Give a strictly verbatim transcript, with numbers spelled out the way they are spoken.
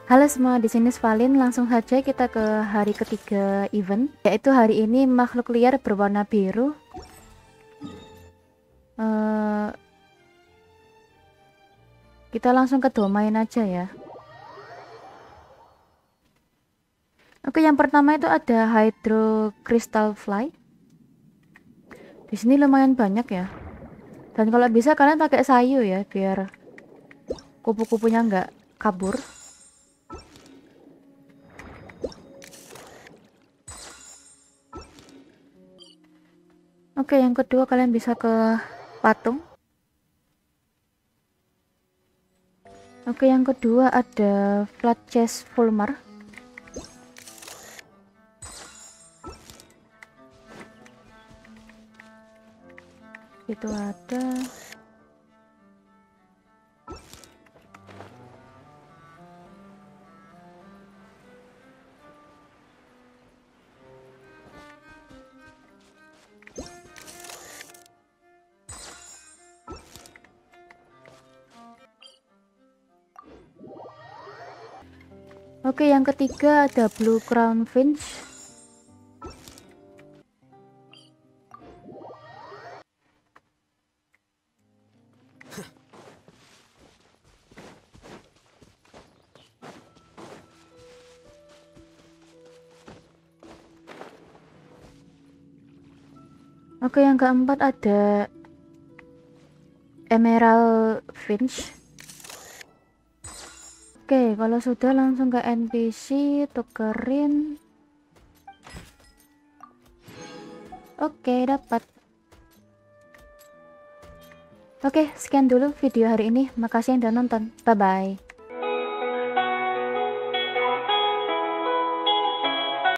Halo semua, di sini Svalin. Langsung saja kita ke hari ketiga event, yaitu hari ini makhluk liar berwarna biru. Uh, kita langsung ke domain aja ya. Oke, yang pertama itu ada Hydro Crystal Fly. Di sini lumayan banyak ya. Dan kalau bisa kalian pakai sayu ya, biar kupu-kupunya nggak kabur. Oke, yang kedua kalian bisa ke patung. Oke, yang kedua ada Flat Chest Fulmar. Itu ada. Oke, yang ketiga ada Blue Crown Finch. Oke, yang keempat ada Emerald Finch. Oke, kalau sudah langsung ke N P C, tukerin. Oke, dapat. Oke, sekian dulu video hari ini. Makasih yang udah nonton. Bye-bye.